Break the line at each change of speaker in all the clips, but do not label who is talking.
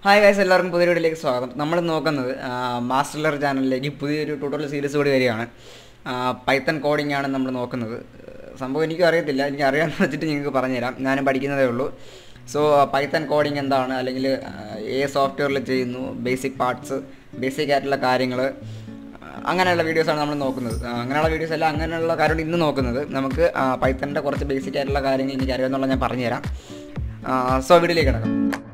Hi guys, എല്ലാവർക്കും പുതിയ വീഡിയോയിലേക്ക് സ്വാഗതം. നമ്മൾ നോക്കുന്നത് മാസ്റ്റർ ലെയർ ചാനലിലേക്ക് പുതിയൊരു ട്യൂട്ടോറിയൽ സീരീസ് കൂടി വരികയാണ്. പൈത്തൺ കോഡിംഗ് ആണ് നമ്മൾ നോക്കുന്നത്. സംഭവം എനിക്കും അറിയത്തില്ല, എനിക്ക് അറിയാമെന്ന് വെച്ചിട്ട് നിങ്ങൾക്ക് പറഞ്ഞുതരാം. ഞാനും പഠിക്കുന്നതേ ഉള്ളൂ. സോ പൈത്തൺ കോഡിംഗ് എന്താണ്, അല്ലെങ്കിൽ സോഫ്റ്റ്വെയറിൽ ചെയ്യുന്നു, ബേസിക് പാർട്സ്, ബേസിക് ആയിട്ടുള്ള കാര്യങ്ങൾ, അങ്ങനെയുള്ള വീഡിയോസാണ് നമ്മൾ നോക്കുന്നത്. അങ്ങനെയുള്ള വീഡിയോസ് അല്ല, അങ്ങനെയുള്ള കാര്യമാണ് ഇന്ന് നോക്കുന്നത്. നമുക്ക് പൈത്തണിൻ്റെ കുറച്ച് ബേസിക് ആയിട്ടുള്ള കാര്യങ്ങൾ എനിക്ക് അറിയാമെന്നുള്ള ഞാൻ പറഞ്ഞുതരാം. സോ വീഡിയോയിലേക്ക് കിടക്കാം.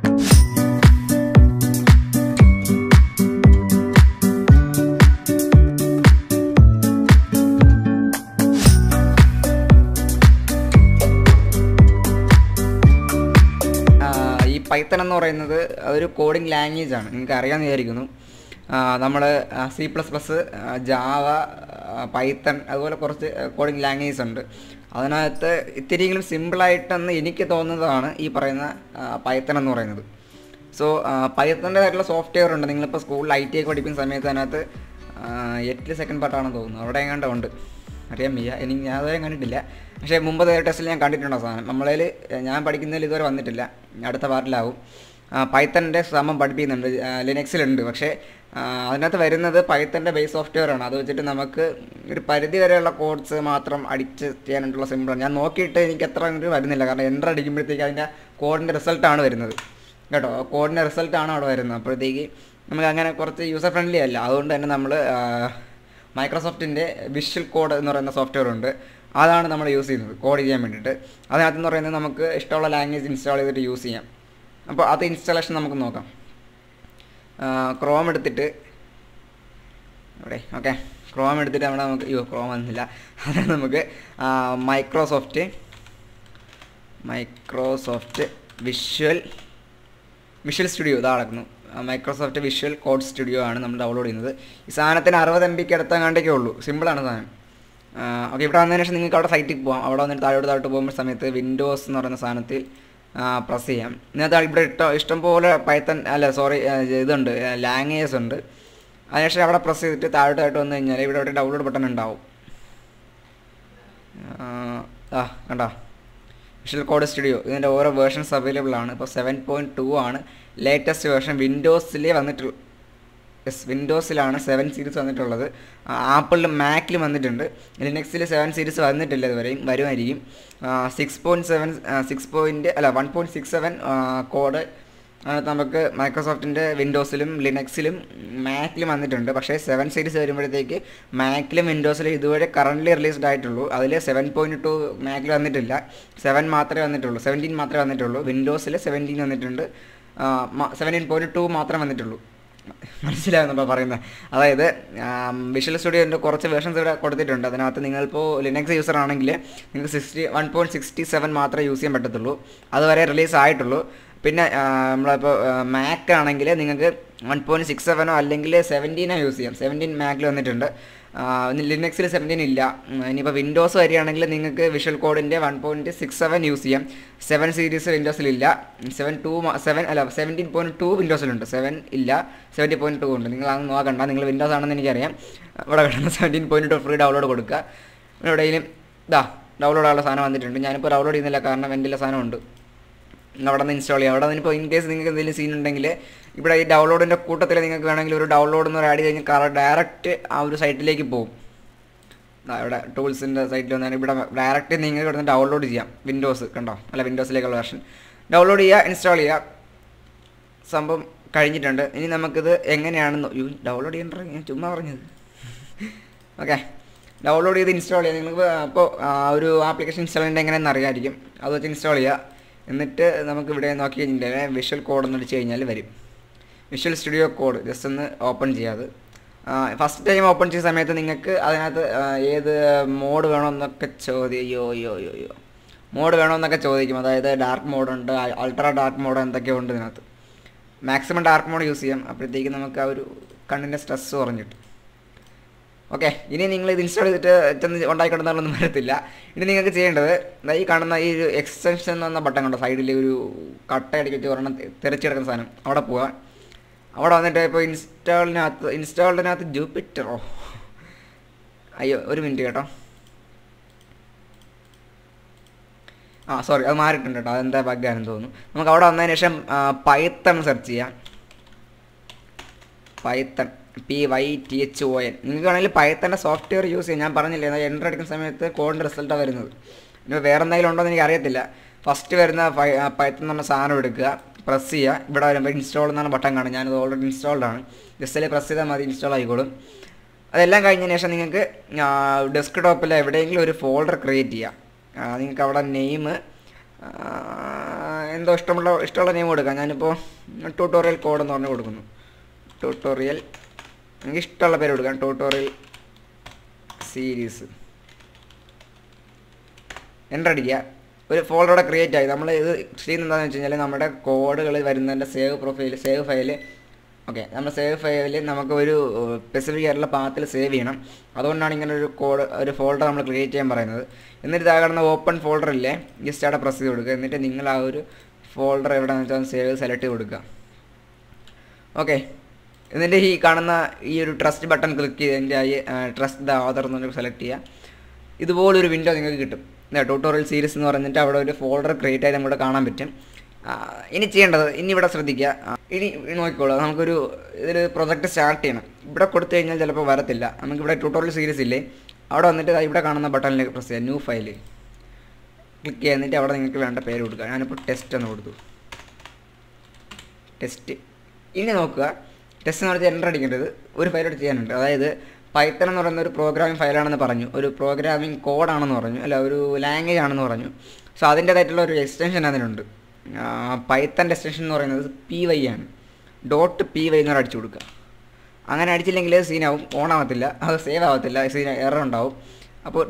പൈത്തൺ എന്ന് പറയുന്നത് ഒരു കോഡിംഗ് ലാംഗ്വേജ് ആണ്, നിങ്ങൾക്ക് അറിയാമെന്ന് വിചാരിക്കുന്നു. നമ്മൾ C++, ജാവ, പൈത്തൺ, അതുപോലെ കുറച്ച് കോഡിംഗ് ലാംഗ്വേജസ് ഉണ്ട്. അതിനകത്ത് ഇത്തിരിയെങ്കിലും സിമ്പിളായിട്ടെന്ന് എനിക്ക് തോന്നുന്നതാണ് ഈ പറയുന്ന പൈത്തൺ എന്ന് പറയുന്നത്. സോ പൈത്തണിൻ്റെതായിട്ടുള്ള സോഫ്റ്റ്വെയർ ഉണ്ട്. നിങ്ങളിപ്പോൾ സ്കൂളിൽ IT ഒക്കെ പഠിക്കുന്ന സമയത്ത് അതിനകത്ത് 8 സെക്കൻഡ് പാർട്ടാണെന്ന് തോന്നുന്നു, അവിടെ എങ്ങാണ്ട് ഉണ്ട്, അറിയാൻ വയ്യ, എനിക്ക് ഞാൻ അതുവരെ കണ്ടിട്ടില്ല. പക്ഷേ മുമ്പത്തെ ടെസ്റ്റിൽ ഞാൻ കണ്ടിട്ടുണ്ടോ സാധനം. നമ്മളതിൽ ഞാൻ പഠിക്കുന്നതിൽ ഇതുവരെ വന്നിട്ടില്ല, അടുത്ത പാർട്ടിലാവും. പൈത്തണിൻ്റെ സമം പഠിപ്പിക്കുന്നുണ്ട്, ലിനക്സിലുണ്ട്. പക്ഷേ അതിനകത്ത് വരുന്നത് പൈത്തണിൻ്റെ ബേസ് സോഫ്റ്റ്വെയർ ആണ്. അത് വെച്ചിട്ട് നമുക്ക് ഒരു പരിധി വരെയുള്ള കോഡ്സ് മാത്രം അടിച്ച് ചെയ്യാനായിട്ടുള്ള സിമ്പിളാണ്. ഞാൻ നോക്കിയിട്ട് എനിക്ക് എത്ര വരുന്നില്ല, കാരണം എൻ്റർ അടിക്കുമ്പോഴത്തേക്ക് അതിൻ്റെ കോഡിൻ്റെ റിസൾട്ടാണ് വരുന്നത് കേട്ടോ. കോഡിൻ്റെ റിസൾട്ടാണ് അവിടെ വരുന്നത്. അപ്പോഴത്തേക്ക് നമുക്ക് അങ്ങനെ കുറച്ച് യൂസർ ഫ്രണ്ട്ലി അല്ല. അതുകൊണ്ട് തന്നെ നമ്മൾ മൈക്രോസോഫ്റ്റിൻ്റെ വിഷ്വൽ കോഡ് എന്ന് പറയുന്ന സോഫ്റ്റ്വെയർ ഉണ്ട്. അതാണ് നമ്മൾ യൂസ് ചെയ്യുന്നത് കോഡ് ചെയ്യാൻ വേണ്ടിയിട്ട്. അതിനകത്തെന്ന് പറയുന്നത് നമുക്ക് ഇഷ്ടമുള്ള ലാംഗ്വേജ് ഇൻസ്റ്റാൾ ചെയ്തിട്ട് യൂസ് ചെയ്യാം. അപ്പോൾ അത് ഇൻസ്റ്റാളേഷൻ നമുക്ക് നോക്കാം. ക്രോം എടുത്തിട്ട് ഓക്കെ, ക്രോം എടുത്തിട്ട് അവിടെ നമുക്ക് ക്രോം വന്നില്ല. അതാണ് നമുക്ക് മൈക്രോസോഫ്റ്റ് വിഷ്വൽ സ്റ്റുഡിയോ ഇതാ നടക്കുന്നു. മൈക്രോസോഫ്റ്റ് വിഷ്വൽ കോഡ് സ്റ്റുഡിയോ ആണ് നമ്മൾ ഡൗൺലോഡ് ചെയ്യുന്നത്. ഈ സാധനത്തിന് 60 MB അടുത്തങ്ങാണ്ടേക്കേ ഉള്ളൂ. സിമ്പിളാണ് സാധനം. ഓക്കെ, ഇവിടെ വന്നതിന് ശേഷം നിങ്ങൾക്ക് അവിടെ സൈറ്റിൽ പോകാം. അവിടെ വന്നിട്ട് താഴോട്ട് പോകുമ്പോൾ സമയത്ത് വിൻഡോസ് എന്ന് പറയുന്ന സാധനത്തിൽ പ്രസ് ചെയ്യാം. ഇതിനകത്ത് ഇവിടെ ഇഷ്ടംപോലെ പൈത്തൺ ഇതുണ്ട്, ലാംഗ്വേജസ് ഉണ്ട്. അതിനുശേഷം അവിടെ പ്രസ് ചെയ്തിട്ട് താഴോട്ടായിട്ട് വന്നു കഴിഞ്ഞാൽ ഇവിടെ ഡൗൺലോഡ് ബട്ടൺ ഉണ്ടാവും. കണ്ടോ, വിഷ്വൽ കോഡ് സ്റ്റുഡിയോ. ഇതിൻ്റെ ഓരോ വേർഷൻസ് അവൈലബിൾ ആണ്. ഇപ്പോൾ 7.2 ആണ് ലേറ്റസ്റ്റ് വേർഷൻ. വിൻഡോസിലേ വന്നിട്ടുള്ളൂ. വിൻഡോസിലാണ് 7 സീരീസ് വന്നിട്ടുള്ളത്. ആപ്പിളിലും മാക്കിലും വന്നിട്ടുണ്ട്. ലിനക്സിൽ 7 സീരീസ് വന്നിട്ടില്ല ഇതുവരെയും, വരുമായിരിക്കും. 1.67 കോഡ് നമുക്ക് മൈക്രോസോഫ്റ്റിൻ്റെ വിൻഡോസിലും ലിനക്സിലും മാക്കിലും വന്നിട്ടുണ്ട്. പക്ഷേ 7 സീരീസ് വരുമ്പോഴത്തേക്ക് മാക്കിലും വിൻഡോസിലും ഇതുവരെ കറൻ്റ്ലി റിലീസ്ഡ് ആയിട്ടുള്ളൂ. അതിൽ 7.2 മാക്കിൽ വന്നിട്ടില്ല, 17 മാത്രമേ വന്നിട്ടുള്ളൂ. വിൻഡോസിൽ 17 വന്നിട്ടുണ്ട്, 17.2 മാത്രമേ വന്നിട്ടുള്ളൂ. മനസ്സിലാകുന്നുണ്ടോ പറയുന്നത്? അതായത് വിഷ്വൽ സ്റ്റുഡിയോൻ്റെ കുറച്ച് വേർഷൻസ് ഇവിടെ കൊടുത്തിട്ടുണ്ട്. അതിനകത്ത് നിങ്ങളിപ്പോൾ ലിനക്സ് യൂസർ ആണെങ്കിൽ നിങ്ങൾക്ക് 1.67 മാത്രമേ യൂസ് ചെയ്യാൻ പറ്റത്തുള്ളൂ, അതുവരെ റിലീസ് ആയിട്ടുള്ളൂ. പിന്നെ നമ്മളിപ്പോൾ മാക്ക് ആണെങ്കിൽ നിങ്ങൾക്ക് 1.67 അല്ലെങ്കിൽ 17 യൂസ് ചെയ്യാം. 17 മാക്കിൽ വന്നിട്ടുണ്ട്, ലിനക്സിൽ 17 ഇല്ല. ഇനിയിപ്പോൾ വിൻഡോസ് വരികയാണെങ്കിൽ നിങ്ങൾക്ക് വിഷ്വൽ കോഡിൻ്റെ 1.67 യൂസ് ചെയ്യാം. 7 സീരീസ് വിൻഡോസിലില്ല, 17.2 വിൻഡോസിലുണ്ട്. 7 ഇല്ല, 70.2 ഉണ്ട്. നിങ്ങൾ അത് നോക്കണ്ട, നിങ്ങൾ വിൻഡോസ് ആണെന്ന് എനിക്കറിയാം. ഇവിടെ കിടന്ന 17.2 ഫ്രീ ഡൗൺലോഡ് കൊടുക്കുക. എവിടെയെങ്കിലും ഡൗൺലോഡ് ആയുള്ള സാധനം വന്നിട്ടുണ്ട്. ഞാനിപ്പോൾ ഡൗൺലോഡ് ചെയ്യുന്നില്ല, കാരണം എൻ്റെ സാധനമുണ്ട്. അവിടെ നിന്ന് ഇൻസ്റ്റാൾ ചെയ്യാം. അവിടെ നിന്നിപ്പോൾ ഇൻ കേസ് നിങ്ങൾക്ക് എന്തെങ്കിലും സീൻ ഉണ്ടെങ്കിൽ ഇവിടെ ഈ ഡൗൺലോഡിൻ്റെ കൂട്ടത്തിൽ നിങ്ങൾക്ക് വേണമെങ്കിൽ ഒരു ഡൗൺലോഡ് എന്ന് ആഡ് ചെയ്ത് കഴിഞ്ഞാൽ ഡയറക്റ്റ് ആ ഒരു സൈറ്റിലേക്ക് പോകും. ഇവിടെ ടൂൾസിൻ്റെ സൈറ്റിൽ വന്നാൽ ഇവിടെ ഡയറക്റ്റ് നിങ്ങൾക്ക് ഇവിടെ നിന്ന് ഡൗൺലോഡ് ചെയ്യാം. വിൻഡോസ് കണ്ടോ, വിൻഡോസിലേക്കുള്ള വെർഷൻ ഡൗൺലോഡ് ചെയ്യുക, ഇൻസ്റ്റാൾ ചെയ്യുക. സംഭവം കഴിഞ്ഞിട്ടുണ്ട്. ഇനി നമുക്കിത് എങ്ങനെയാണെന്ന് ഡൗൺലോഡ് ചെയ്യേണ്ട, ഞാൻ ചുമ്മാ പറഞ്ഞത്. ഓക്കെ, ഡൗൺലോഡ് ചെയ്ത് ഇൻസ്റ്റാൾ ചെയ്യുക. നിങ്ങൾക്ക് അപ്പോൾ ഒരു ആപ്ലിക്കേഷൻ ഇൻസ്റ്റാൾ ചെയ്യേണ്ടത് എങ്ങനെയെന്ന് അറിയാമായിരിക്കും. അത് വെച്ച് ഇൻസ്റ്റാൾ ചെയ്യുക. എന്നിട്ട് നമുക്ക് ഇവിടെ നോക്കി കഴിഞ്ഞിട്ടുണ്ടെങ്കിൽ വിഷ്വൽ കോഡ് എന്ന് അടിച്ച് കഴിഞ്ഞാൽ വരും. വിഷ്വൽ സ്റ്റുഡിയോ കോഡ് ജസ്റ്റ് ഒന്ന് ഓപ്പൺ ചെയ്യാതെ ഫസ്റ്റ് ടൈം ഓപ്പൺ ചെയ്യുന്ന സമയത്ത് നിങ്ങൾക്ക് അതിനകത്ത് ഏത് മോഡ് വേണമെന്നൊക്കെ ചോദിക്കും. അതായത് ഡാർക്ക് മോഡുണ്ട്, അൾട്രാ ഡാർക്ക് മോഡ് എന്തൊക്കെയോ ഉണ്ട് ഇതിനകത്ത്. മാക്സിമം ഡാർക്ക് മോഡ് യൂസ് ചെയ്യാം. അപ്പോഴത്തേക്ക് നമുക്ക് ആ ഒരു കണ്ണിൻ്റെ സ്ട്രെസ് കുറഞ്ഞിട്ട്. ഓക്കെ, ഇനി നിങ്ങൾ ഇത് ഇൻസ്റ്റാൾ ചെയ്തിട്ട് ഉണ്ടായിക്കൊണ്ടെന്നുള്ളൊന്നും വരത്തില്ല. ഇനി നിങ്ങൾക്ക് ചെയ്യേണ്ടത് ഈ കാണുന്ന ഈ ഒരു എക്സ്റ്റൻഷൻ എന്ന ബട്ടൺ കണ്ടോ, സൈഡിൽ ഒരു കട്ടയടിക്കിട്ട് ഒരെണ്ണം തെറിച്ച് കിടക്കുന്ന സാധനം, അവിടെ പോവുക. അവിടെ വന്നിട്ട് ഇപ്പോൾ ഇൻസ്റ്റാളിനകത്ത് ജൂപ്പിറ്ററോ ഒരു മിനിറ്റ് കേട്ടോ. സോറി, അത് മാറിയിട്ടുണ്ട് കേട്ടോ, അതെന്താ ബഗ്ഗാണെന്ന് തോന്നുന്നു. നമുക്ക് അവിടെ വന്നതിന് ശേഷം പൈത്തൺ സെർച്ച് ചെയ്യാം. Python PYTHON. നിങ്ങൾക്ക് വേണമെങ്കിൽ പൈത്തൻ്റെ സോഫ്റ്റ്വെയർ യൂസ് ചെയ്യാം. ഞാൻ പറഞ്ഞില്ലേ, എൻ്റർ അടിക്കുന്ന സമയത്ത് കോഡിൻ്റെ റിസൾട്ടാണ് വരുന്നത്. ഇനി വേറെ എന്തെങ്കിലും ഉണ്ടോ എന്ന് എനിക്ക് അറിയത്തില്ല. ഫസ്റ്റ് വരുന്ന പൈത്തൺ എന്ന് പറഞ്ഞ സാധനം എടുക്കുക, പ്രസ് ചെയ്യുക. ഇവിടെ വരുമ്പോൾ ഇൻസ്റ്റാൾ എന്നാണ് ബട്ടൺ കാണും. ഞാനത് ഓൾറെഡി ഇൻസ്റ്റാൾഡ് ആണ്. ജസ്റ്റ് പ്രസ് ചെയ്താൽ മതി, ഇൻസ്റ്റാൾ ആയിക്കോളും. അതെല്ലാം കഴിഞ്ഞതിന് ശേഷം നിങ്ങൾക്ക് ഡെസ്ക്ടോപ്പിൽ എവിടെയെങ്കിലും ഒരു ഫോൾഡർ ക്രിയേറ്റ് ചെയ്യാം. നിങ്ങൾക്ക് അവിടെ നെയിം എന്തോ ഇഷ്ടമുള്ള നെയിം കൊടുക്കാം. ഞാനിപ്പോൾ ട്യൂട്ടോറിയൽ കോഡ് എന്ന് പറഞ്ഞ് കൊടുക്കുന്നു. ട്യൂട്ടോറിയൽ, എനിക്ക് ഇഷ്ടമുള്ള പേര് കൊടുക്കാം. Tutorial series. എൻ്റർ അടിക്കുക. ഒരു ഫോൾഡർ ക്രിയേറ്റ് ആയി. നമ്മൾ ഇത് ചെയ്യുന്നത് എന്താണെന്ന് വെച്ച് കഴിഞ്ഞാൽ നമ്മുടെ കോഡുകൾ വരുന്നതിൻ്റെ സേവ് ഫയൽ ഓക്കെ, നമ്മൾ സേവ് ഫയലിൽ നമുക്ക് ഒരു സ്പെസിഫിക് ആയിട്ടുള്ള പാത്തിൽ സേവ് ചെയ്യണം. അതുകൊണ്ടാണ് ഇങ്ങനെ ഒരു ഫോൾഡർ നമ്മൾ ക്രിയേറ്റ് ചെയ്യാൻ പറയുന്നത്. എന്നിട്ട് താഴെ കാണുന്ന ഓപ്പൺ ഫോൾഡറില്ലേ, ജസ്റ്റ് അവിടെ പ്രസ് ചെയ്ത് കൊടുക്കുക. എന്നിട്ട് നിങ്ങൾ ആ ഒരു ഫോൾഡർ എവിടെയാണെന്ന് വെച്ചാൽ സേവ് സെലക്ട് ചെയ്ത് കൊടുക്കുക. ഓക്കെ, എന്നിട്ട് ഈ കാണുന്ന ഈ ഒരു ട്രസ്റ്റ് ബട്ടൺ ക്ലിക്ക് ചെയ്ത് എൻ്റെ ട്രസ്റ്റ് ദ ഓതർ എന്ന് സെലക്ട് ചെയ്യുക. ഇതുപോലൊരു വിൻഡോ നിങ്ങൾക്ക് കിട്ടും. ട്യൂട്ടോറിയൽ സീരീസ് എന്ന് പറഞ്ഞിട്ട് അവിടെ ഒരു ഫോൾഡർ ക്രിയേറ്റ് ആയി നമുക്ക് കാണാൻ പറ്റും. ഇനി ചെയ്യേണ്ടത്, ഇനി ഇവിടെ ശ്രദ്ധിക്കുക, ഇനി നോക്കിക്കോളൂ. നമുക്കൊരു ഇതൊരു പ്രൊജക്റ്റ് സ്റ്റാർട്ട് ചെയ്യണം. ഇവിടെ കൊടുത്തു കഴിഞ്ഞാൽ ചിലപ്പോൾ വരത്തില്ല. നമുക്കിവിടെ ട്യൂട്ടോറിയൽ സീരീസ് ഇല്ലേ, അവിടെ വന്നിട്ട് ഇവിടെ കാണുന്ന ബട്ടണിലേക്ക് പ്രസ് ചെയ്യുക. ന്യൂ ഫയൽ ക്ലിക്ക് ചെയ്യുക. എന്നിട്ട് അവിടെ നിങ്ങൾക്ക് വേണ്ട പേര് കൊടുക്കുക. ഞാനിപ്പോൾ ടെസ്റ്റ് എന്ന് കൊടുത്തു. ടെസ്റ്റ്. ഇനി നോക്കുക, ടെസ്റ്റ് എന്ന് പറഞ്ഞാൽ എൻ്റർ അടിക്കേണ്ടത് ഒരു ഫയലോട് ചെയ്യാനുണ്ട്. അതായത് പൈത്തൺ എന്ന് പറയുന്ന ഒരു പ്രോഗ്രാമിംഗ് ഫയലാണെന്ന് പറഞ്ഞു, ഒരു പ്രോഗ്രാമിംഗ് കോഡാണെന്ന് പറഞ്ഞു, അല്ല ഒരു ലാംഗ്വേജ് ആണെന്ന് പറഞ്ഞു. സോ അതിൻ്റേതായിട്ടുള്ള ഒരു എക്സ്റ്റൻഷൻ അതിനുണ്ട്. പൈത്തൻ്റെ എക്സ്റ്റൻഷൻ എന്ന് പറയുന്നത് PY ആണ്. .py എന്ന് അടിച്ചു കൊടുക്കുക. അങ്ങനെ അടിച്ചില്ലെങ്കിൽ സീനാവും, ഓൺ ആവത്തില്ല, അത് സേവ് ആവത്തില്ല, എറർ ഉണ്ടാവും. അപ്പോൾ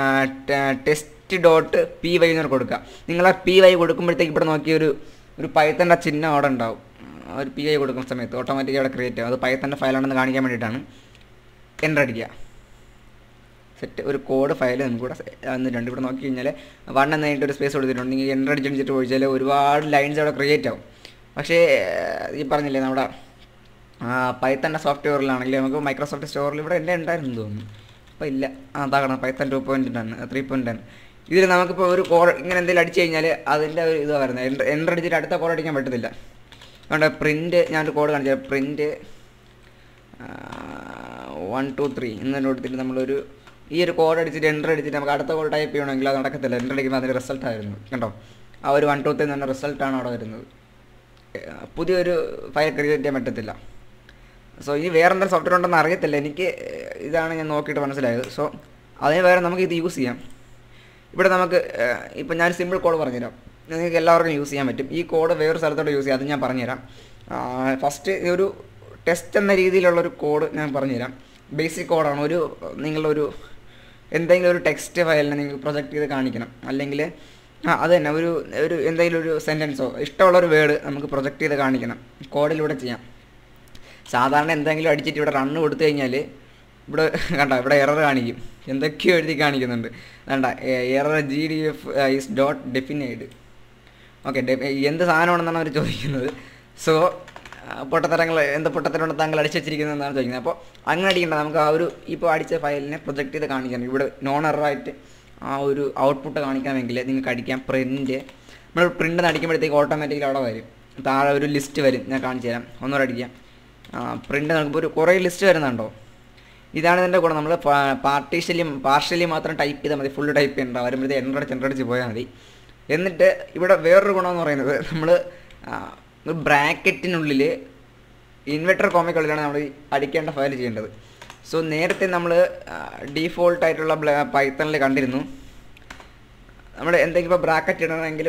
test.py എന്ന് കൊടുക്കുക. നിങ്ങൾ ആ PY കൊടുക്കുമ്പോഴത്തേക്ക് ഇവിടെ നോക്കിയ ഒരു പൈത്തൻ്റെ ചിഹ്നം അവിടെ ഉണ്ടാവും. ഒരു PY കൊടുക്കുന്ന സമയത്ത് ഓട്ടോമാറ്റിക്കായി അവിടെ ക്രിയേറ്റ് ആവും. അത് പൈത്തൻ്റെ ഫയലാണെന്ന് കാണിക്കാൻ വേണ്ടിയിട്ടാണ്. എൻ്റർ അടിക്കുക. സെറ്റ്. ഒരു കോഡ് ഫയൽ നമുക്കിവിടെ വന്നിട്ടുണ്ട്. ഇവിടെ നോക്കി കഴിഞ്ഞാൽ 1 എന്ന് കഴിഞ്ഞിട്ട് ഒരു സ്പേസ് കൊടുത്തിട്ടുണ്ട്. നിങ്ങൾ എൻ്റർ അടിച്ചിട്ട് ചോദിച്ചാൽ ഒരുപാട് ലൈൻസ് അവിടെ ക്രിയേറ്റ് ആവും. പക്ഷേ ഈ പറഞ്ഞില്ലേ, നമ്മുടെ പൈത്തൻ്റെ സോഫ്റ്റ്വെയറിലാണെങ്കിൽ നമുക്ക് മൈക്രോസോഫ്റ്റ് സ്റ്റോറിൽ ഇവിടെ എൻ്റെ ഉണ്ടായിരുന്നു തോന്നുന്നു, അപ്പോൾ ഇല്ല. അതാകണം പൈത്തൺ 2.10 3.10. ഇതിൽ നമുക്കിപ്പോൾ ഒരു കോഡ് ഇങ്ങനെ എന്തെങ്കിലും അടിച്ചു കഴിഞ്ഞാൽ അതിൻ്റെ ഒരു ഇതാണ് വരുന്നത്. എൻ്റർ അടിച്ചിട്ട് അടുത്ത കോഡ് അടിക്കാൻ പറ്റത്തില്ല. അതുകൊണ്ട് പ്രിൻറ്റ്, ഞാനൊരു കോഡ് കാണിച്ചാൽ പ്രിൻറ്റ് 1 2 3 എന്ന് കൊടുത്തിട്ട് നമ്മളൊരു ഈ ഒരു കോഡ് അടിച്ചിട്ട് എൻ്റർ അടിച്ചിട്ട് നമുക്ക് അടുത്ത കോഡ് ടൈപ്പ് ചെയ്യണമെങ്കിൽ അത് നടക്കത്തില്ല. എൻ്റർ അടിക്കുമ്പോൾ അതിൻ്റെ റിസൾട്ടായിരുന്നു കണ്ടോ. ആ ഒരു 1 2 3 എന്ന് പറഞ്ഞ റിസൾട്ടാണ് അവിടെ വരുന്നത്. പുതിയൊരു ഫയൽ ക്രിയേറ്റ് ചെയ്യാൻ പറ്റത്തില്ല. സോ ഇനി വേറെ എന്തെങ്കിലും സോഫ്റ്റ്വെയർ ഉണ്ടെന്ന് അറിയത്തില്ല. എനിക്ക് ഇതാണ് ഞാൻ നോക്കിയിട്ട് മനസ്സിലായത്. സോ അതിന് വേറെ നമുക്ക് ഇത് യൂസ് ചെയ്യാം. ഇവിടെ നമുക്ക് ഇപ്പോൾ ഞാൻ സിമ്പിൾ കോഡ് പറഞ്ഞുതരാം. നിങ്ങൾക്ക് എല്ലാവർക്കും യൂസ് ചെയ്യാൻ പറ്റും. ഈ കോഡ് വേറൊരു സ്ഥലത്തോട്ട് യൂസ് ചെയ്യാം, അത് ഞാൻ പറഞ്ഞുതരാം. ഫസ്റ്റ് ഒരു ടെസ്റ്റ് എന്ന രീതിയിലുള്ളൊരു കോഡ് ഞാൻ പറഞ്ഞുതരാം. ബേസിക് കോഡാണ്. നിങ്ങളൊരു എന്തെങ്കിലും ഒരു ടെക്സ്റ്റ് ഫയലിനെ നിങ്ങൾ പ്രൊജക്റ്റ് ചെയ്ത് കാണിക്കണം. അല്ലെങ്കിൽ അത് തന്നെ ഒരു എന്തെങ്കിലും ഒരു സെൻറ്റൻസോ ഇഷ്ടമുള്ളൊരു വേർഡ് നമുക്ക് പ്രൊജക്റ്റ് ചെയ്ത് കാണിക്കണം. കോഡിലൂടെ ചെയ്യാം. സാധാരണ എന്തെങ്കിലും അടിച്ചിട്ട് ഇവിടെ റണ്ണ് കൊടുത്തു കഴിഞ്ഞാൽ ഇവിടെ കണ്ട ഇവിടെ എറർ കാണിക്കും. എന്തൊക്കെയോ എഴുതി കാണിക്കുന്നുണ്ട്. വേണ്ട, error GDF is dot defined. Okay, എന്ത് സാധനമാണെന്നാണ് അവർ ചോദിക്കുന്നത്. സോ എന്ത് പൊട്ടത്തരമാണ് താങ്കൾ അടിച്ചു വെച്ചിരിക്കുന്നതെന്നാണ് ചോദിക്കുന്നത്. അപ്പോൾ അങ്ങനെ അടിക്കേണ്ട, നമുക്ക് ആ ഒരു ഇപ്പോൾ അടിച്ച ഫയലിനെ പ്രൊജക്റ്റ് ചെയ്ത് കാണിക്കണം. ഇവിടെ നോൺ എററായിട്ട് ആ ഒരു ഔട്ട്പുട്ട് കാണിക്കണമെങ്കിൽ നിങ്ങൾക്ക് അടിക്കാം പ്രിൻറ്റ്. നമ്മൾ പ്രിൻ്റ് അടിക്കുമ്പോഴത്തേക്ക് ഓട്ടോമാറ്റിക്കലി അവിടെ വരും. താഴെ ഒരു ലിസ്റ്റ് വരും, ഞാൻ കാണിച്ചു തരാം. ഒന്നുകൂടെ അടിക്കാം. പ്രിൻ്റ് നമുക്കിപ്പോൾ കുറേ ലിസ്റ്റ് വരുന്നുണ്ടോ. ഇതാണ് ഇതിൻ്റെ ഗുണം. നമ്മൾ പാർഷ്യലി മാത്രം ടൈപ്പ് ചെയ്താൽ മതി, ഫുള്ള് ടൈപ്പ് ചെയ്യണ്ട. വരുമ്പോഴത്തേക്ക് എൻ്റർ അടിച്ച് പോയാൽ മതി. എന്നിട്ട് ഇവിടെ വേറൊരു ഗുണമെന്ന് പറയുന്നത്, നമ്മൾ ബ്രാക്കറ്റിനുള്ളിൽ ഇൻവെർട്ടർ കോമയ്ക്കുള്ളിലാണ് നമ്മൾ അടിക്കേണ്ട ഫയൽ ചെയ്യേണ്ടത്. സോ നേരത്തെ നമ്മൾ ഡീഫോൾട്ടായിട്ടുള്ള പൈത്തണിൽ കണ്ടിരുന്നു, നമ്മൾ എന്തെങ്കിലും ഇപ്പോൾ ബ്രാക്കറ്റ് ഇടണമെങ്കിൽ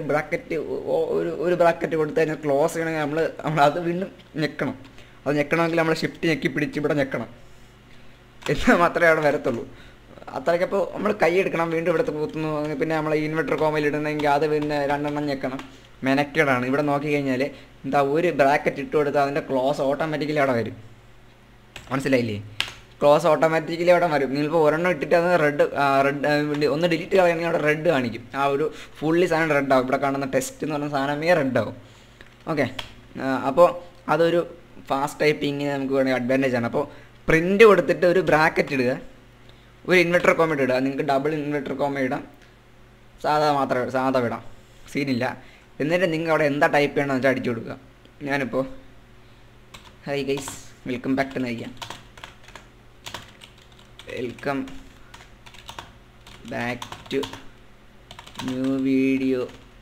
ഒരു ബ്രാക്കറ്റ് കൊടുത്ത് കഴിഞ്ഞാൽ ക്ലോസ് ചെയ്യണമെങ്കിൽ നമ്മൾ അത് വീണ്ടും ഞെക്കണം. അത് ഞെക്കണമെങ്കിൽ നമ്മൾ ഷിഫ്റ്റ് ഞെക്കി പിടിച്ച് ഇവിടെ ഞെക്കണം. എന്നാൽ മാത്രമേ അവിടെ വരത്തുള്ളൂ. അത്രയ്ക്കപ്പോൾ നമ്മൾ കൈ എടുക്കണം, വീണ്ടും ഇവിടുത്തെ കുത്തുന്നു. പിന്നെ നമ്മൾ ഇൻവെർട്ടർ കോമയിൽ ഇടുന്നെങ്കിൽ അത് പിന്നെ 2 എണ്ണം ഞെക്കണം. മെനക്കേടാണ്. ഇവിടെ നോക്കിക്കഴിഞ്ഞാൽ എന്താ ഒരു ബ്രാക്കറ്റ് ഇട്ട് കൊടുത്താൽ അതിൻ്റെ ക്ലോസ് ഓട്ടോമാറ്റിക്കലി അവിടെ വരും. മനസ്സിലായില്ലേ? ക്ലോസ് ഓട്ടോമാറ്റിക്കലി അവിടെ വരും. നിങ്ങളിപ്പോൾ ഒരെണ്ണം ഇട്ടിട്ട് അത് റെഡ് ഒന്ന് ഡിലീറ്റ് കളയണമെങ്കിൽ അവിടെ റെഡ് കാണിക്കും. ആ ഒരു ഫുള്ളി സാധനം റെഡ് ആവും. ഇവിടെ കാണുന്ന ടെസ്റ്റ് എന്ന് പറയുന്ന സാധനമേ റെഡ് ആവും. ഓക്കെ, അപ്പോൾ അതൊരു ഫാസ്റ്റ് ടൈപ്പിങ്ങിന് നമുക്ക് വേണമെങ്കിൽ അഡ്വാൻറ്റേജ് ആണ്. അപ്പോൾ പ്രിൻ്റ് കൊടുത്തിട്ട് ഒരു ബ്രാക്കറ്റ് ഇടുക, ഒരു ഇൻവെർട്ടർ കോമ ഇടുക. നിങ്ങൾക്ക് ഡബിൾ ഇൻവെർട്ടർ കോമ ഇടാം, സാധാ വിടാം, സീനില്ല. എന്നിട്ട് നിങ്ങൾ അവിടെ എന്താ ടൈപ്പ് ചെയ്യണമെന്ന് വെച്ചാൽ അടിച്ചു കൊടുക്കുക. ഞാനിപ്പോൾ ഹൈ ഗൈസ് വെൽക്കം ബാക്ക് എന്ന് വയ്ക്കാം. Welcome back to new video.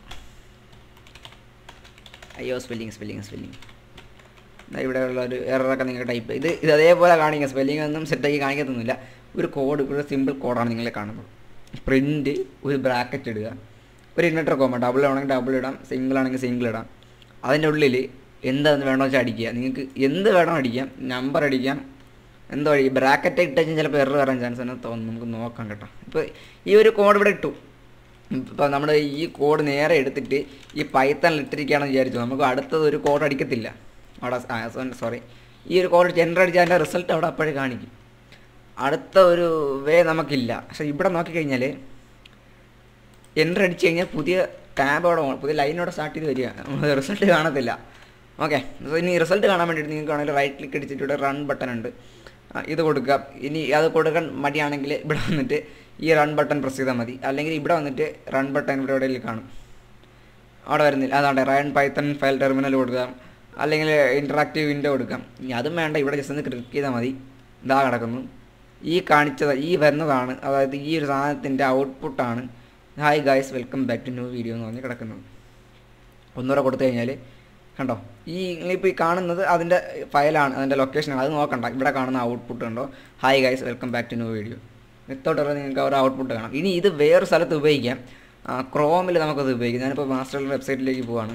അയ്യോ സ്പെല്ലിങ് ഇവിടെ ഉള്ള ഒരു എററൊക്കെ നിങ്ങൾ ടൈപ്പ് ഇത് അതേപോലെ കാണിക്കുക. സ്പെല്ലിംഗ് ഒന്നും സെറ്റാക്കി കാണിക്കത്തൊന്നുമില്ല. ഒരു കോഡ്, ഒരു സിമ്പിൾ കോഡാണ് നിങ്ങളെ കാണുന്നത്. പ്രിൻറ്റ്, ഒരു ബ്രാക്കറ്റ് ഇടുക, ഒരു ഇൻവെർട്ടർ കോമ, ഡബിൾ ആണെങ്കിൽ ഡബിൾ ഇടാം, സിംഗിൾ ആണെങ്കിൽ സിംഗിൾ ഇടാം. അതിൻ്റെ ഉള്ളിൽ എന്താണെന്ന് വേണമെന്ന് വെച്ചാൽ അടിക്കുക. നിങ്ങൾക്ക് എന്ത് വേണം അടിക്കാം, നമ്പർ അടിക്കാം, എന്തോ അടി. ബ്രാക്കറ്റ് ഇട്ട് കഴിഞ്ഞാൽ ചിലപ്പോൾ എറർ വരാൻ ചാൻസ് ആണ് തോന്നുന്നു. നമുക്ക് നോക്കാം കേട്ടോ. ഇപ്പോൾ ഈ ഒരു കോഡ് ഇവിടെ ഇട്ടു. ഇപ്പോൾ നമ്മൾ ഈ കോഡ് നേരെ എടുത്തിട്ട് ഈ പൈത്തണിൽ ഇട്ടിരിക്കുകയാണെന്ന് വിചാരിച്ചു, നമുക്ക് അടുത്തത് ഒരു കോഡ് അടിക്കത്തില്ല അവിടെ. സോറി, ഈ ഒരു കോഡ് ജനറേറ്റ് അടിച്ചാൽ അതിൻ്റെ റിസൾട്ട് അവിടെ അപ്പോഴേ കാണിക്കും. അടുത്ത ഒരു വേ നമുക്കില്ല. പക്ഷേ ഇവിടെ നോക്കിക്കഴിഞ്ഞാൽ എൻ്റർ അടിച്ച് കഴിഞ്ഞാൽ പുതിയ ടാബോടെ പുതിയ ലൈനോടെ സ്റ്റാർട്ട് ചെയ്ത് വരിക, റിസൾട്ട് കാണത്തില്ല. ഓക്കെ, സോ ഇനി റിസൾട്ട് കാണാൻ വേണ്ടിയിട്ട് നിങ്ങൾക്ക് ആണെങ്കിൽ റൈറ്റ് ക്ലിക്ക് അടിച്ചിട്ട് ഇവിടെ റൺ ബട്ടൺ ഉണ്ട്, ഇത് കൊടുക്കുക. ഇനി അത് കൊടുക്കാൻ മടിയാണെങ്കിൽ ഇവിടെ വന്നിട്ട് ഈ റൺ ബട്ടൺ പ്രസ് ചെയ്താൽ മതി. അല്ലെങ്കിൽ ഇവിടെ വന്നിട്ട് റൺ ബട്ടൺ ഇവിടെ എവിടെയെങ്കിലും കാണും, അവിടെ വരുന്നില്ല. അതാണ് റൺ പൈത്തൺ ഫയൽ ടെർമിനൽ കൊടുക്കാം, അല്ലെങ്കിൽ ഇൻറ്ററാക്റ്റീവ് വിൻഡോ കൊടുക്കാം. ഇനി അതും വേണ്ട, ഇവിടെ ജസ്റ്റ് ഒന്ന് ക്ലിക്ക് ചെയ്താൽ മതി. ഇതാ കിടക്കുന്നു. ഈ കാണിച്ചത് ഈ വരുന്നതാണ്, അതായത് ഈ ഒരു സാധനത്തിൻ്റെ ഔട്ട്പുട്ടാണ് hi guys welcome back to new video എന്ന് പറഞ്ഞ് കിടക്കുന്നത്. ഒന്നുകൂടെ കൊടുത്തു കഴിഞ്ഞാൽ കണ്ടോ, ഈ നിങ്ങളിപ്പോൾ ഈ കാണുന്നത് അതിൻ്റെ ഫയലാണ്, അതിൻ്റെ ലൊക്കേഷനാണ്. അത് നോക്കണ്ട, ഇവിടെ കാണുന്ന ഔട്ട്പുട്ട് കണ്ടോ, hi guys welcome back to new video. എത്തോട്ടുള്ള നിങ്ങൾക്ക് ഒരു ഔട്ട്പുട്ട് കാണാം. ഇനി ഇത് വേറെ സ്ഥലത്ത് ഉപയോഗിക്കാം, ക്രോമിൽ നമുക്കത് ഉപയോഗിക്കാം. ഞാനിപ്പോൾ മാസ്റ്റർ വെബ്സൈറ്റിലേക്ക് പോവാണ്.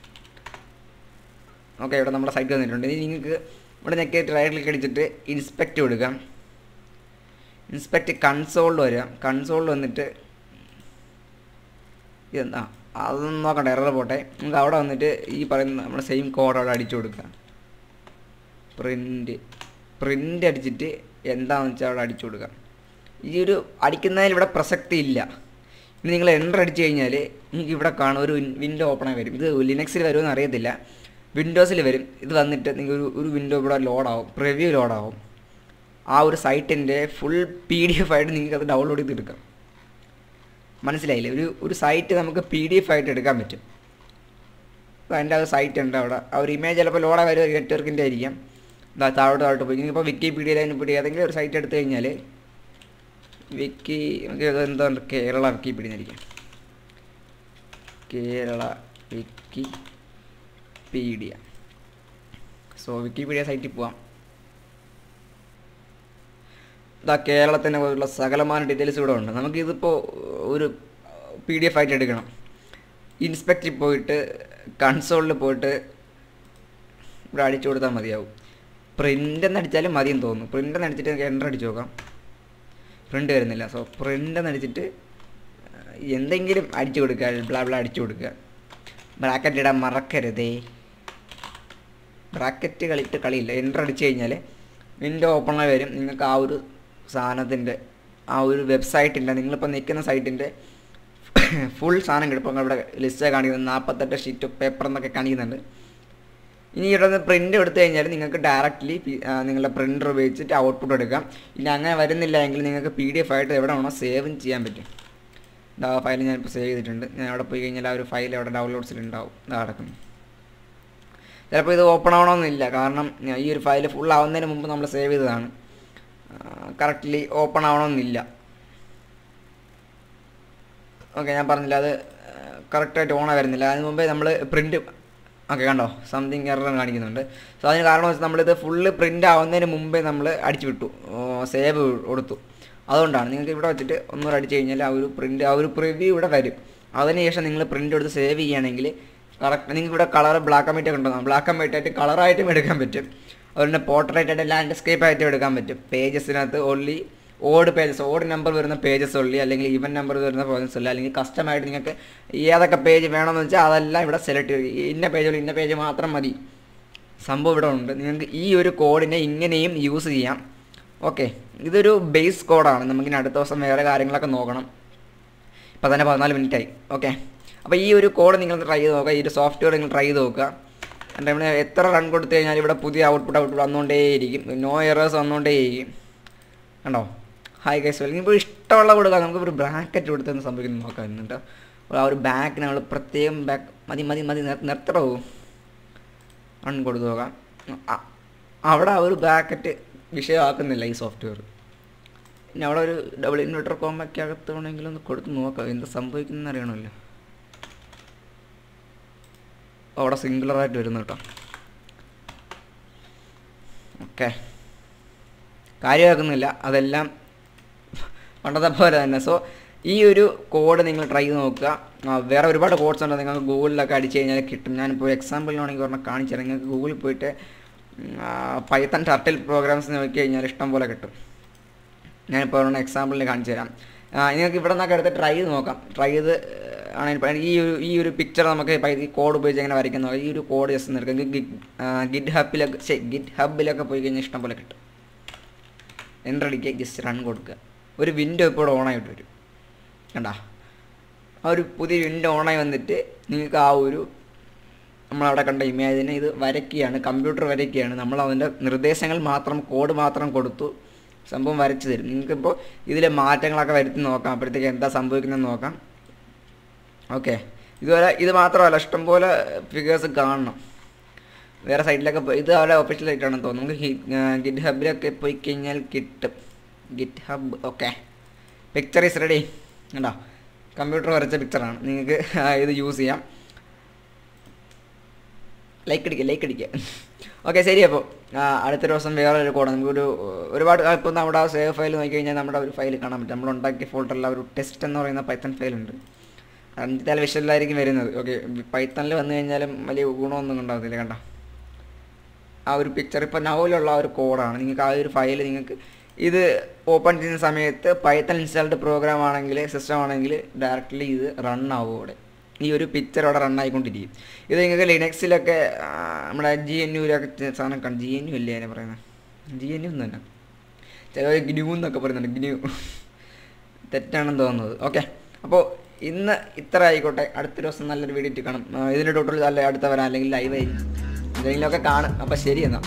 ഓക്കെ, ഇവിടെ നമ്മുടെ സൈറ്റ് വന്നിട്ടുണ്ട്. ഇനി നിങ്ങൾക്ക് ഇവിടെ ഞെക്കിയിട്ട് റൈറ്റ് ക്ലിക്ക് അടിച്ചിട്ട് ഇൻസ്പെക്റ്റ് കൊടുക്കാം. ഇൻസ്പെക്റ്റ് കൺസോളിൽ വരാം. കൺസോളിൽ വന്നിട്ട് ഇതെന്താ അതൊന്നും നോക്കണ്ട, എറർ പോട്ടെ. നമുക്ക് അവിടെ വന്നിട്ട് ഈ പറയുന്ന നമ്മുടെ സെയിം കോഡ് അവിടെ അടിച്ചു കൊടുക്കുക. പ്രിൻ്റ് അടിച്ചിട്ട് എന്താണെന്ന് വെച്ചാൽ അവിടെ അടിച്ചു കൊടുക്കാം. ഈ ഒരു അടിക്കുന്നതിൽ ഇവിടെ പ്രസക്തി ഇല്ല. ഇനി നിങ്ങൾ എൻ്റർ അടിച്ചു കഴിഞ്ഞാൽ നിങ്ങൾക്ക് ഇവിടെ കാണും ഒരു വിൻഡോ ഓപ്പണായി വരും. ഇത് ലിനക്സിൽ വരുമെന്ന് അറിയത്തില്ല, വിൻഡോസിൽ വരും. ഇത് വന്നിട്ട് നിങ്ങൾ ഒരു വിൻഡോ ഇവിടെ ലോഡാവും, പ്രിവ്യൂ ലോഡാവും. ആ ഒരു സൈറ്റിൻ്റെ ഫുൾ PDF ആയിട്ട് നിങ്ങൾക്ക് അത് ഡൗൺലോഡ് ചെയ്തെടുക്കാം. മനസ്സിലായില്ലേ? ഒരു സൈറ്റ് നമുക്ക് PDF ആയിട്ട് എടുക്കാൻ പറ്റും. അപ്പോൾ അതിൻ്റെ ഒരു സൈറ്റ് ഉണ്ട് അവിടെ. ആ ഒരു ഇമേജ് ചിലപ്പോൾ ലോഡായി വരും, നെറ്റ്വർക്കിൻ്റെ ആയിരിക്കാം. താഴോട്ട് പോയി ഇപ്പോൾ വിക്കിപീഡിയയിൽ അതിനെപ്പറ്റി ഏതെങ്കിലും ഒരു സൈറ്റ് എടുത്തു കഴിഞ്ഞാൽ നമുക്ക് എന്താ കേരള വിക്കിപീഡിയ ആയിരിക്കാം, കേരള വിക്കിപീഡിയ. സോ വിക്കിപീഡിയ സൈറ്റിൽ പോവാം. കേരളത്തിനെ പോലുള്ള സകലമായ ഡീറ്റെയിൽസ് ഇവിടെ ഉണ്ട്. നമുക്കിതിപ്പോൾ ഒരു PDF ആയിട്ട് എടുക്കണം. ഇൻസ്പെക്റ്റിൽ പോയിട്ട് കൺസോളിൽ പോയിട്ട് ഇവിടെ അടിച്ചു കൊടുത്താൽ മതിയാവും. പ്രിൻ്റ് എന്നടിച്ചാലും മതിയെന്ന് തോന്നുന്നു. പ്രിൻ്റ് എന്നടിച്ചിട്ട് എൻ്റർ അടിച്ച് നോക്കാം, പ്രിൻ്റ് വരുന്നില്ല. സോ പ്രിൻ്റ് എന്നടിച്ചിട്ട് എന്തെങ്കിലും അടിച്ചു കൊടുക്കുക, ബ്ലാ അടിച്ചു കൊടുക്കുക. ബ്രാക്കറ്റ് ഇടാൻ മറക്കരുതേ, ബ്രാക്കറ്റ് കളിയില്ല. എൻ്റർ അടിച്ചു കഴിഞ്ഞാൽ വിൻഡോ ഓപ്പണായി വരും. നിങ്ങൾക്ക് ആ ഒരു സാധനത്തിൻ്റെ ആ ഒരു വെബ്സൈറ്റിൻ്റെ നിങ്ങളിപ്പോൾ നിൽക്കുന്ന സൈറ്റിൻ്റെ ഫുൾ സാധനം കിട്ടും. ഇവിടെ ലിസ്റ്റ് കാണിക്കുന്നത് 48 ഷീറ്റ് പേപ്പർ എന്നൊക്കെ കാണിക്കുന്നുണ്ട്. ഇനി ഇവിടെ നിന്ന് പ്രിൻ്റ് എടുത്തു കഴിഞ്ഞാൽ നിങ്ങൾക്ക് ഡയറക്റ്റ്ലി നിങ്ങളുടെ പ്രിൻ്റർ ഉപയോഗിച്ചിട്ട് ഔട്ട്പുട്ട് എടുക്കാം. ഇനി അങ്ങനെ വരുന്നില്ല എങ്കിൽ നിങ്ങൾക്ക് PDF ആയിട്ട് എവിടെ വേണോ സേവും ചെയ്യാൻ പറ്റും. ആ ഫയൽ ഞാനിപ്പോൾ സേവ് ചെയ്തിട്ടുണ്ട്. ഞാൻ അവിടെ പോയി കഴിഞ്ഞാൽ ആ ഒരു ഫയൽ അവിടെ ഡൗൺലോഡ്സിലുണ്ടാവും. ഇതാ കിടക്കുന്നു. ചിലപ്പോൾ ഇത് ഓപ്പൺ ആവണമെന്നില്ല, കാരണം ഈ ഒരു ഫയൽ ഫുൾ ആവുന്നതിന് മുമ്പ് നമ്മൾ സേവ് ചെയ്തതാണ്. കറക്റ്റ്ലി ഓപ്പൺ ആവണമെന്നില്ല. ഓക്കെ, ഞാൻ പറഞ്ഞില്ല, അത് കറക്റ്റായിട്ട് ഓണായി വരുന്നില്ല. അതിന് മുമ്പേ നമ്മൾ പ്രിൻ്റ് ഓക്കെ കണ്ടോ, സംതിങ് എറർ കാണിക്കുന്നുണ്ട്. സോ അതിന് കാരണം വെച്ചാൽ നമ്മളിത് ഫുള്ള് പ്രിൻ്റ് ആവുന്നതിന് മുമ്പേ നമ്മൾ അടിച്ചു വിട്ടു, സേവ് കൊടുത്തു. അതുകൊണ്ടാണ് നിങ്ങൾക്ക് ഇവിടെ വെച്ചിട്ട് ഒന്നുകൂടെ അടിച്ചു കഴിഞ്ഞാൽ ആ ഒരു പ്രിവ്യൂ ഇവിടെ വരും. അതിനുശേഷം നിങ്ങൾ പ്രിൻ്റ് എടുത്ത് സേവ് ചെയ്യുകയാണെങ്കിൽ കറക്റ്റ് നിങ്ങൾക്ക് ഇവിടെ കളർ ബ്ലാക്ക് ആൻഡ് വൈറ്റ് ഒക്കെ ഉണ്ടാകും. ബ്ലാക്ക് ആൻഡ് വൈറ്റ് ആയിട്ട് കളറായിട്ടും എടുക്കാൻ പറ്റും, അതുപോലെ പോർട്രേറ്റ് ആയിട്ട് ലാൻഡ്സ്കേപ്പ് ആയിട്ടും എടുക്കാൻ പറ്റും. പേജസിനകത്ത് ഓൺലി ഓഡ് നമ്പർ വരുന്ന പേജസ് ഉള്ളി, അല്ലെങ്കിൽ ഈവൻ നമ്പർ വരുന്ന പേജസ് ഉള്ളി, അല്ലെങ്കിൽ കസ്റ്റമായിട്ട് നിങ്ങൾക്ക് ഏതൊക്കെ പേജ് വേണമെന്ന് വെച്ചാൽ അതെല്ലാം ഇവിടെ സെലക്ട് ചെയ്യും. ഇന്ന പേജ് മാത്രം മതി. സംഭവം ഇവിടെ ഉണ്ട്. നിങ്ങൾക്ക് ഈ ഒരു കോഡിനെ ഇങ്ങനെയും യൂസ് ചെയ്യാം. ഓക്കെ, ഇതൊരു ബേസ് കോഡാണ്. നമുക്കിനി അടുത്ത ദിവസം വേറെ കാര്യങ്ങളൊക്കെ നോക്കണം. ഇപ്പോൾ തന്നെ 14 മിനിറ്റായി. ഓക്കെ, അപ്പോൾ ഈ ഒരു കോഡ് നിങ്ങൾ ട്രൈ ചെയ്ത് നോക്കുക, ഈ ഒരു സോഫ്റ്റ്വെയർ നിങ്ങൾ ട്രൈ ചെയ്ത് നോക്കുക. എൻ്റെ ഇവിടെ എത്ര റൺ കൊടുത്തു കഴിഞ്ഞാൽ ഇവിടെ പുതിയ ഔട്ട്പുട്ട് വന്നുകൊണ്ടേയിരിക്കും, നോ എറേഴ്സ് വന്നുകൊണ്ടേയിരിക്കും. കണ്ടോ, ഹായ് ഗൈസ് വെൽക്കം. ഇപ്പോൾ ഇഷ്ടമുള്ള കൊടുക്കുക. നമുക്ക് ഒരു ബ്രാക്കറ്റ് കൊടുത്തെന്ന് സംഭവിക്കുന്നു നോക്കാം എന്നിട്ട്. ആ ഒരു ബാക്ക് നമ്മൾ പ്രത്യേകം ബാക്ക് മതി നിർത്തണോ റൺ കൊടുത്തു നോക്കാം. അവിടെ ആ ഒരു ബ്രാക്കറ്റ് വിഷയമാക്കുന്നില്ല ഈ സോഫ്റ്റ്വെയർ. പിന്നെ അവിടെ ഒരു ഡബിൾ ഇൻവെർട്ടർ കോമ്പൊക്കെ അകത്തുണ്ടെങ്കിലും ഒന്ന് കൊടുത്ത് നോക്കാം എന്ത് സംഭവിക്കുന്നതെന്ന് അറിയണമല്ലോ. അവിടെ സിംഗുലറായിട്ട് വരുന്നു കേട്ടോ. ഓക്കെ, കാര്യമാക്കുന്നില്ല, അതെല്ലാം പണ്ടത്തെ പോലെ തന്നെ. സോ ഈ ഒരു കോഡ് നിങ്ങൾ ട്രൈ ചെയ്ത് നോക്കുക. വേറെ ഒരുപാട് കോഡ്സ് ഉണ്ട്, നിങ്ങൾക്ക് ഗൂഗിളിലൊക്കെ അടിച്ച് കഴിഞ്ഞാൽ കിട്ടും. ഞാനിപ്പോൾ എക്സാമ്പിളിനാണെങ്കിൽ ഒരെണ്ണം കാണിച്ചുതരാം. നിങ്ങൾക്ക് ഗൂഗിളിൽ പോയിട്ട് പൈത്തൺ ടർട്ടിൽ പ്രോഗ്രാംസ് നോക്കി കഴിഞ്ഞാൽ ഇഷ്ടം പോലെ കിട്ടും. ഞാനിപ്പോൾ ഒരെണ്ണം എക്സാമ്പിളിന് കാണിച്ചു തരാം. നിങ്ങൾക്ക് ഇവിടെ നിന്നൊക്കെ എടുത്ത് ട്രൈ ചെയ്ത് നോക്കാം. ട്രൈ ചെയ്ത് ആണെങ്കിൽ ഈ ഒരു പിക്ചർ നമുക്ക് ഈ കോഡ് ഉപയോഗിച്ച് എങ്ങനെ വരയ്ക്കുന്ന ഈ ഒരു കോഡ് ജസ്റ്റ് നിൽക്കുക. ഗിറ്റ് ഹബിലൊക്കെ പോയി കഴിഞ്ഞാൽ ഇഷ്ടം പോലെ കിട്ടും. എൻ്റർ അടിക്കുക, ജസ്റ്റ് റൺ കൊടുക്കുക. ഒരു വിൻഡോ ഇപ്പോൾ ഓണായിട്ട് വരും, കണ്ടാ? ആ ഒരു പുതിയ വിൻഡോ ഓണായി വന്നിട്ട് നിങ്ങൾക്ക് ആ ഒരു നമ്മളവിടെ കണ്ട ഇമേജിനെ ഇത് വരയ്ക്കുകയാണ്, കമ്പ്യൂട്ടർ വരയ്ക്കുകയാണ്. നമ്മൾ അതിൻ്റെ നിർദ്ദേശങ്ങൾ മാത്രം, കോഡ് മാത്രം കൊടുത്തു, സംഭവം വരച്ച് തരും. നിങ്ങൾക്കിപ്പോൾ ഇതിലെ മാറ്റങ്ങളൊക്കെ വരുത്തി നോക്കാം, അപ്പോഴത്തേക്ക് എന്താ സംഭവിക്കുന്നതെന്ന് നോക്കാം. ഓക്കെ, ഇതുപോലെ ഇത് മാത്രമല്ല, ഇഷ്ടംപോലെ ഫിഗേഴ്സ് കാണണം. വേറെ സൈറ്റിലൊക്കെ പോയി, ഇത് അവിടെ ഒഫീഷ്യൽ സൈറ്റാണെന്ന് തോന്നുന്നു. നമുക്ക് ഗിറ്റ് ഹബിലൊക്കെ പോയി കഴിഞ്ഞാൽ കിട്ടും. GitHub, okay, picture is ready. കണ്ടോ, കമ്പ്യൂട്ടർ വരച്ച പിക്ചറാണ്. നിങ്ങൾക്ക് ഇത് യൂസ് ചെയ്യാം. ലൈക്ക് അടിക്കുക. ഓക്കെ, ശരി. അപ്പോൾ അടുത്ത ദിവസം വേറെ ഒരു കോഡ് നമുക്കൊരു ഒരുപാട് ഇപ്പോൾ നമ്മുടെ ആ സേവ് ഫയൽ നോക്കി കഴിഞ്ഞാൽ നമ്മുടെ ഒരു ഫയൽ കാണാൻ പറ്റും. നമ്മൾ ഉണ്ടാക്കിയ ഫോൾഡറിൽ ഒരു ടെസ്റ്റ് എന്ന് പറയുന്ന പൈത്തൺ ഫയലുണ്ട്. അഞ്ചാൽ വിഷലിലായിരിക്കും വരുന്നത്. ഓക്കെ, പൈത്തണിൽ വന്നു കഴിഞ്ഞാലും വലിയ ഗുണമൊന്നും ഉണ്ടാകത്തില്ല. കണ്ടോ, ആ ഒരു പിക്ചർ ഇപ്പോൾ നൗലുള്ള ആ ഒരു കോഡാണ്. നിങ്ങൾക്ക് ആ ഒരു ഫയൽ നിങ്ങൾക്ക് ഇത് ഓപ്പൺ ചെയ്യുന്ന സമയത്ത് പൈത്തൺ ഇൻസ്റ്റാൾഡ് പ്രോഗ്രാം ആണെങ്കിൽ, സിസ്റ്റം ആണെങ്കിൽ ഡയറക്റ്റ്ലി ഇത് റൺ ആവും. അവിടെ ഈ ഒരു പിക്ചർ അവിടെ റൺ ആയിക്കൊണ്ടിരിക്കും. ഇത് നിങ്ങൾക്ക് ലിനക്സിലൊക്കെ നമ്മുടെ GNUവിലൊക്കെ സാധനം കാണും. GNU അല്ലേ അതിനെ പറയുന്നത്? GNU എന്ന് തന്നെ, ചിലവർ GNU എന്നൊക്കെ പറയുന്നുണ്ട്. GNU തെറ്റാണെന്ന് തോന്നുന്നത്. ഓക്കെ, അപ്പോൾ ഇന്ന് ഇത്ര ആയിക്കോട്ടെ. അടുത്ത ദിവസം നല്ലൊരു വീഡിയോ ഇട്ട് കാണും. ഇതിൻ്റെ ടോട്ടൽ അല്ല അടുത്ത വരാം, അല്ലെങ്കിൽ ലൈവ് ആയിരിക്കും, എന്തെങ്കിലുമൊക്കെ കാണും. അപ്പോൾ ശരി എന്നാൽ.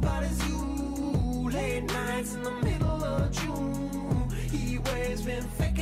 In the middle of June, he waves been faking.